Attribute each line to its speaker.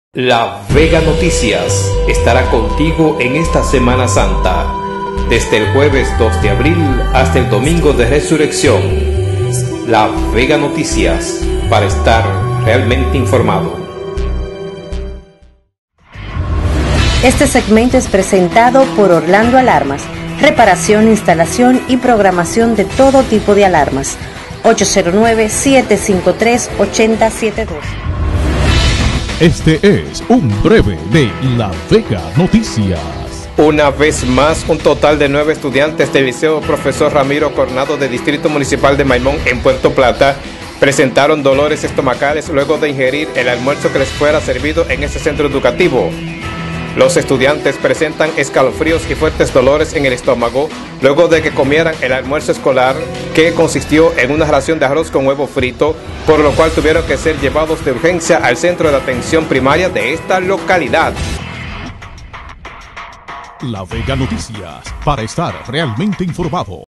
Speaker 1: La Vega Noticias estará contigo en esta Semana Santa, desde el jueves 2 de abril hasta el domingo de Resurrección. La Vega Noticias, para estar realmente informado.
Speaker 2: Este segmento es presentado por Orlando Alarmas, reparación, instalación y programación de todo tipo de alarmas. 809-753-8072.
Speaker 3: Este es un breve de La Vega Noticias.
Speaker 1: Una vez más, un total de 9 estudiantes del Liceo Profesor Ramiro Coronado del Distrito Municipal de Maimón en Puerto Plata presentaron dolores estomacales luego de ingerir el almuerzo que les fuera servido en ese centro educativo. Los estudiantes presentan escalofríos y fuertes dolores en el estómago luego de que comieran el almuerzo escolar, que consistió en una ración de arroz con huevo frito, por lo cual tuvieron que ser llevados de urgencia al centro de atención primaria de esta localidad.
Speaker 3: La Vega Noticias, para estar realmente informado.